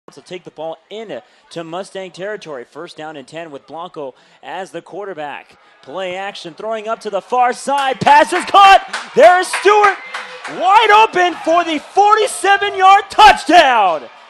to take the ball into Mustang territory. First down and 10 with Blanco as the quarterback. Play action, throwing up to the far side. Pass is caught. There is Stewart wide open for the 47-yard touchdown.